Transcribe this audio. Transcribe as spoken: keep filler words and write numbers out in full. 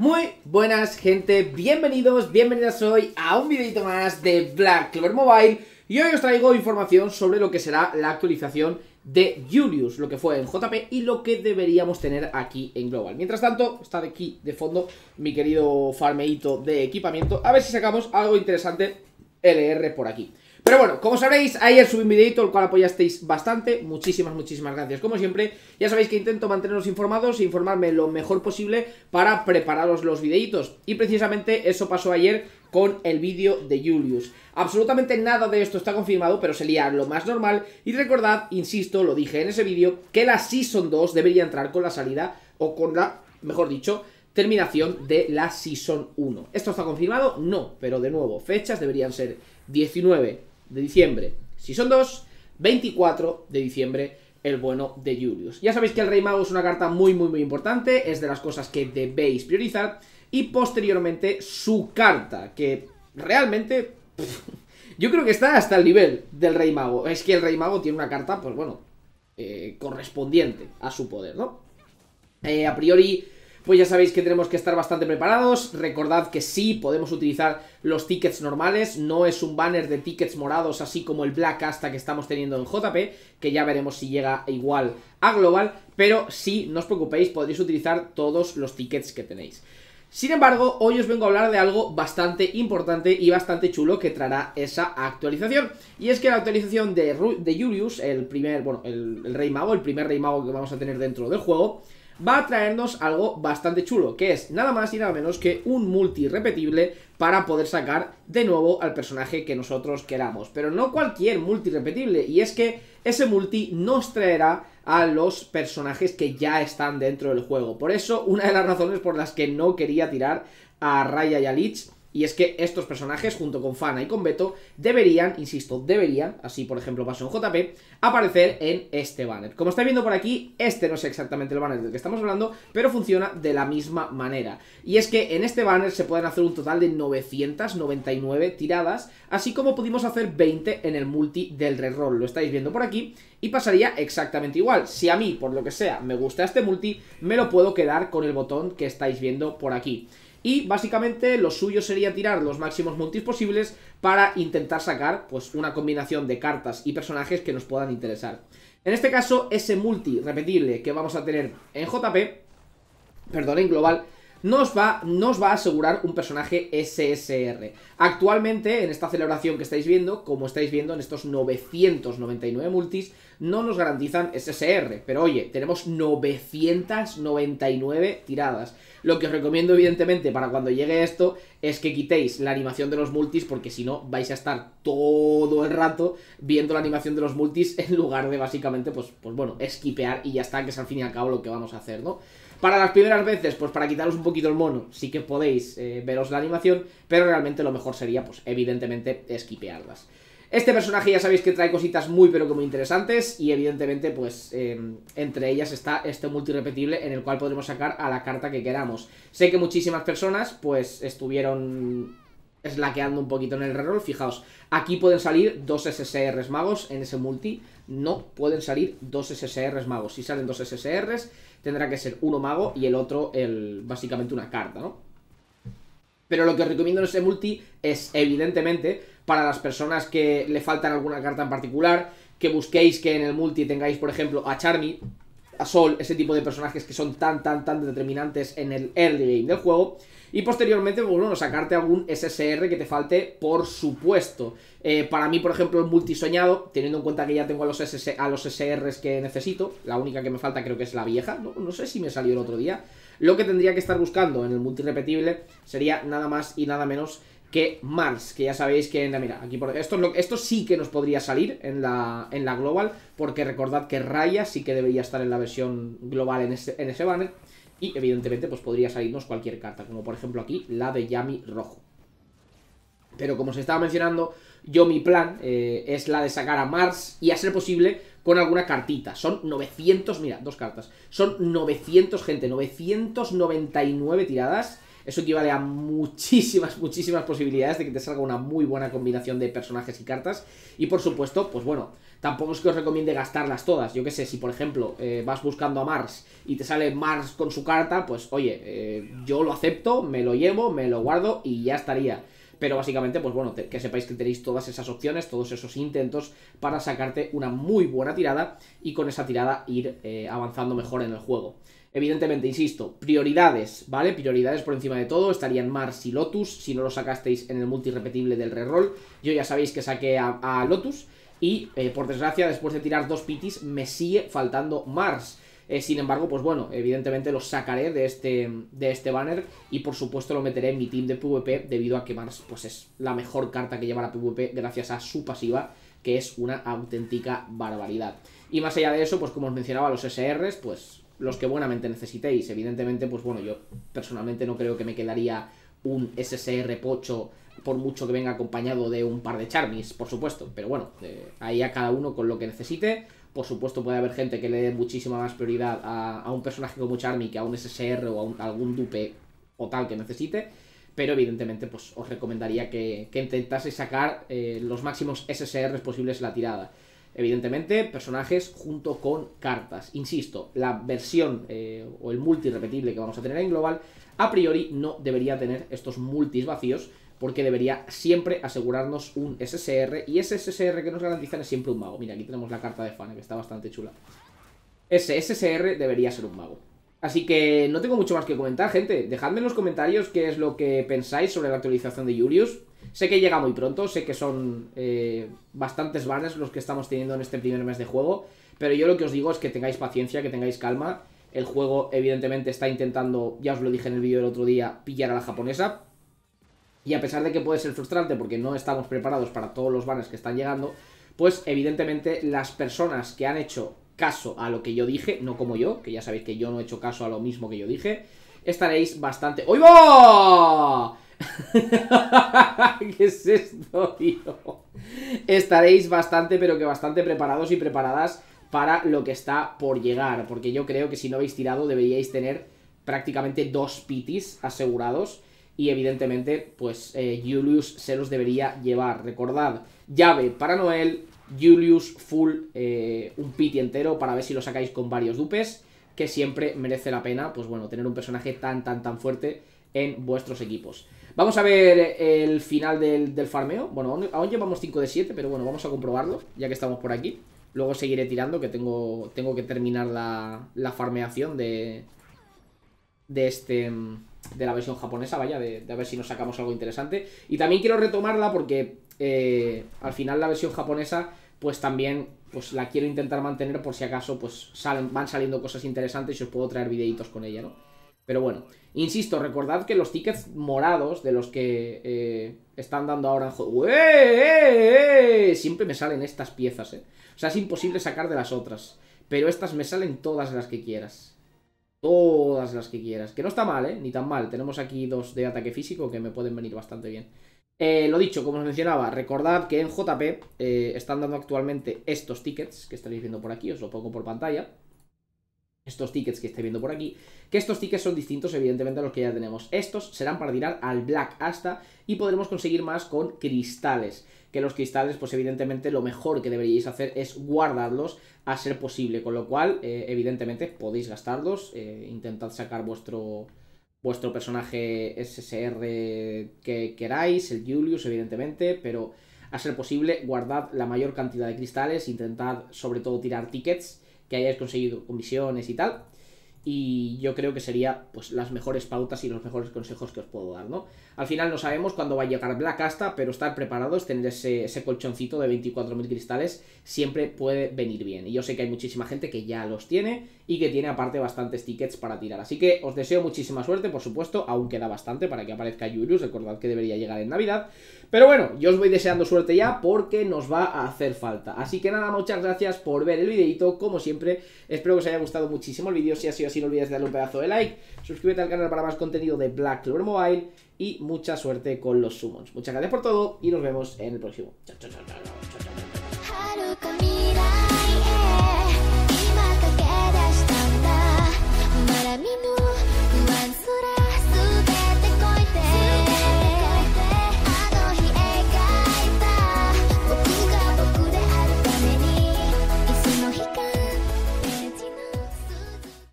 Muy buenas gente, bienvenidos, bienvenidas hoy a un videito más de Black Clover Mobile. Y hoy os traigo información sobre lo que será la actualización de Julius, lo que fue en J P y lo que deberíamos tener aquí en Global. Mientras tanto, está de aquí de fondo mi querido farmeito de equipamiento, a ver si sacamos algo interesante L R por aquí. Pero bueno, como sabréis, ayer subí un videito, el cual apoyasteis bastante. Muchísimas, muchísimas gracias, como siempre. Ya sabéis que intento manteneros informados e informarme lo mejor posible para prepararos los videitos. Y precisamente eso pasó ayer con el vídeo de Julius. Absolutamente nada de esto está confirmado, pero sería lo más normal. Y recordad, insisto, lo dije en ese vídeo, que la Season dos debería entrar con la salida, o con la, mejor dicho, terminación de la Season uno. ¿Esto está confirmado? No, pero de nuevo, fechas deberían ser diecinueve de diciembre Season dos, veinticuatro de diciembre el bueno de Julius. Ya sabéis que el Rey Mago es una carta muy muy muy importante, es de las cosas que debéis priorizar. Y posteriormente su carta, que realmente pff, yo creo que está hasta el nivel del Rey Mago. Es que el Rey Mago tiene una carta, pues bueno, eh, correspondiente a su poder, ¿no? Eh, a priori, pues ya sabéis que tenemos que estar bastante preparados. Recordad que sí podemos utilizar los tickets normales. No es un banner de tickets morados así como el Black Asta que estamos teniendo en J P, que ya veremos si llega igual a Global. Pero sí, no os preocupéis, podréis utilizar todos los tickets que tenéis. Sin embargo, hoy os vengo a hablar de algo bastante importante y bastante chulo que traerá esa actualización. Y es que la actualización de, de Julius, el primer, bueno, el, el Rey Mago, el primer Rey Mago que vamos a tener dentro del juego, va a traernos algo bastante chulo, que es nada más y nada menos que un multi repetible para poder sacar de nuevo al personaje que nosotros queramos. Pero no cualquier multi repetible, y es que ese multi nos traerá a los personajes que ya están dentro del juego. Por eso, una de las razones por las que no quería tirar a Raya y a Lich, y es que estos personajes, junto con Fana y con Beto, deberían, insisto, deberían, así por ejemplo pasó en J P, aparecer en este banner. Como estáis viendo por aquí, este no es exactamente el banner del que estamos hablando, pero funciona de la misma manera. Y es que en este banner se pueden hacer un total de novecientas noventa y nueve tiradas, así como pudimos hacer veinte en el multi del reroll. Lo estáis viendo por aquí y pasaría exactamente igual. Si a mí, por lo que sea, me gusta este multi, me lo puedo quedar con el botón que estáis viendo por aquí. Y básicamente lo suyo sería tirar los máximos multis posibles para intentar sacar pues una combinación de cartas y personajes que nos puedan interesar. En este caso, ese multi repetible que vamos a tener en J P, perdón, en Global, nos va, nos va a asegurar un personaje S S R. Actualmente, en esta celebración que estáis viendo, como estáis viendo en estos novecientos noventa y nueve multis, no nos garantizan S S R. Pero oye, tenemos novecientas noventa y nueve tiradas. Lo que os recomiendo evidentemente para cuando llegue esto es que quitéis la animación de los multis, porque si no vais a estar todo el rato viendo la animación de los multis en lugar de básicamente, pues, pues bueno, esquipear y ya está, que es al fin y al cabo lo que vamos a hacer, ¿no? Para las primeras veces, pues para quitaros un poquito el mono, sí que podéis eh, veros la animación, pero realmente lo mejor sería, pues evidentemente, esquipearlas. Este personaje ya sabéis que trae cositas muy pero que muy interesantes y evidentemente pues eh, entre ellas está este multi repetible en el cual podremos sacar a la carta que queramos. Sé que muchísimas personas pues estuvieron slackeando un poquito en el reroll. Fijaos, aquí pueden salir dos S S Rs magos en ese multi, no pueden salir dos S S Rs magos. Si salen dos S S Rs tendrá que ser uno mago y el otro el, básicamente una carta, ¿no? Pero lo que os recomiendo en ese multi es, evidentemente, para las personas que le faltan alguna carta en particular, que busquéis que en el multi tengáis, por ejemplo, a Charmy, a Sol, ese tipo de personajes que son tan, tan, tan determinantes en el early game del juego. Y posteriormente, bueno, sacarte algún S S R que te falte, por supuesto. Eh, para mí, por ejemplo, el multi soñado, teniendo en cuenta que ya tengo a los, S S, a los S Rs que necesito, la única que me falta creo que es la vieja, no, no sé si me salió el otro día. Lo que tendría que estar buscando en el multi repetible sería nada más y nada menos que Mars, que ya sabéis que, mira, aquí por esto, es lo, esto sí que nos podría salir en la, en la Global, porque recordad que Raya sí que debería estar en la versión global en ese, en ese banner. Y evidentemente pues podría salirnos cualquier carta, como por ejemplo aquí la de Yami rojo. Pero como os estaba mencionando, yo mi plan eh, es la de sacar a Mars y a ser posible con alguna cartita. Son novecientos, mira, dos cartas. Son novecientos, gente, novecientos noventa y nueve tiradas. Eso equivale a muchísimas, muchísimas posibilidades de que te salga una muy buena combinación de personajes y cartas. Y por supuesto, pues bueno, tampoco es que os recomiende gastarlas todas. Yo que sé, si por ejemplo eh, vas buscando a Mars y te sale Mars con su carta, pues oye, eh, yo lo acepto, me lo llevo, me lo guardo y ya estaría. Pero básicamente, pues bueno, que sepáis que tenéis todas esas opciones, todos esos intentos para sacarte una muy buena tirada y con esa tirada ir eh, avanzando mejor en el juego. Evidentemente, insisto, prioridades, ¿vale? Prioridades por encima de todo, estarían Mars y Lotus, si no lo sacasteis en el multi repetible del reroll. Yo ya sabéis que saqué a, a Lotus y, eh, por desgracia, después de tirar dos pitis, me sigue faltando Mars. Eh, sin embargo, pues bueno, evidentemente los sacaré de este, de este banner y por supuesto lo meteré en mi team de PvP debido a que Mars pues es la mejor carta que lleva la PvP gracias a su pasiva, que es una auténtica barbaridad. Y más allá de eso, pues como os mencionaba, los S Rs, pues los que buenamente necesitéis. Evidentemente, pues bueno, yo personalmente no creo que me quedaría un S S R pocho por mucho que venga acompañado de un par de Charmis, por supuesto. Pero bueno, eh, ahí a cada uno con lo que necesite. Por supuesto puede haber gente que le dé muchísima más prioridad a, a un personaje como Charmy que a un S S R o a, un, a algún dupe o tal que necesite. Pero evidentemente pues os recomendaría que, que intentaseis sacar eh, los máximos S S Rs posibles en la tirada. Evidentemente personajes junto con cartas. Insisto, la versión eh, o el multi repetible que vamos a tener en Global a priori no debería tener estos multis vacíos, porque debería siempre asegurarnos un S S R, y ese S S R que nos garantizan es siempre un mago. Mira, aquí tenemos la carta de Fane, que está bastante chula. Ese S S R debería ser un mago. Así que no tengo mucho más que comentar, gente. Dejadme en los comentarios qué es lo que pensáis sobre la actualización de Julius. Sé que llega muy pronto, sé que son eh, bastantes banners los que estamos teniendo en este primer mes de juego, pero yo lo que os digo es que tengáis paciencia, que tengáis calma. El juego evidentemente está intentando, ya os lo dije en el vídeo del otro día, pillar a la japonesa. Y a pesar de que puede ser frustrante porque no estamos preparados para todos los banners que están llegando, pues evidentemente las personas que han hecho caso a lo que yo dije, no como yo, que ya sabéis que yo no he hecho caso a lo mismo que yo dije, estaréis bastante... ¡Uy, va! ¿Qué es esto, tío? Estaréis bastante, pero que bastante preparados y preparadas para lo que está por llegar, porque yo creo que si no habéis tirado deberíais tener prácticamente dos pitis asegurados. Y evidentemente, pues eh, Julius se los debería llevar. Recordad, llave para Noel, Julius full, eh, un piti entero para ver si lo sacáis con varios dupes, que siempre merece la pena, pues bueno, tener un personaje tan, tan, tan fuerte en vuestros equipos. Vamos a ver el final del, del farmeo. Bueno, aún, aún llevamos cinco de siete, pero bueno, vamos a comprobarlo, ya que estamos por aquí. Luego seguiré tirando, que tengo, tengo que terminar la, la farmeación de, de este... de la versión japonesa, vaya, de, de a ver si nos sacamos algo interesante. Y también quiero retomarla porque eh, al final la versión japonesa pues también pues la quiero intentar mantener por si acaso pues salen, van saliendo cosas interesantes y os puedo traer videitos con ella, ¿no? Pero bueno, insisto, recordad que los tickets morados de los que eh, están dando ahora en juego, ¡eh, eh, eh! Siempre me salen estas piezas, ¿eh? O sea, es imposible sacar de las otras, pero estas me salen todas las que quieras. Todas las que quieras. Que no está mal, ¿eh? Ni tan mal. Tenemos aquí dos de ataque físico que me pueden venir bastante bien. Eh, lo dicho, como os mencionaba, recordad que en J P eh, están dando actualmente estos tickets que estaréis viendo por aquí. Os lo pongo por pantalla. Estos tickets que estáis viendo por aquí. Que estos tickets son distintos, evidentemente, a los que ya tenemos. Estos serán para tirar al Black Asta y podremos conseguir más con cristales. Que los cristales, pues evidentemente lo mejor que deberíais hacer es guardarlos a ser posible, con lo cual, eh, evidentemente, podéis gastarlos, eh, intentad sacar vuestro, vuestro personaje S S R que queráis, el Julius, evidentemente, pero a ser posible, guardad la mayor cantidad de cristales, intentad sobre todo tirar tickets que hayáis conseguido con misiones y tal. Y yo creo que sería pues las mejores pautas y los mejores consejos que os puedo dar, ¿no? Al final no sabemos cuándo va a llegar Black Asta, pero estar preparados, tener ese, ese colchoncito de veinticuatro mil cristales siempre puede venir bien. Y yo sé que hay muchísima gente que ya los tiene y que tiene aparte bastantes tickets para tirar. Así que os deseo muchísima suerte, por supuesto, aún queda bastante para que aparezca Julius, recordad que debería llegar en Navidad. Pero bueno, yo os voy deseando suerte ya porque nos va a hacer falta. Así que nada, muchas gracias por ver el videito, como siempre. Espero que os haya gustado muchísimo el vídeo. Si ha sido así, no olvides darle un pedazo de like, suscríbete al canal para más contenido de Black Clover Mobile y mucha suerte con los summons. Muchas gracias por todo y nos vemos en el próximo. Chao, chao, chao, chao, chao, chao, chao.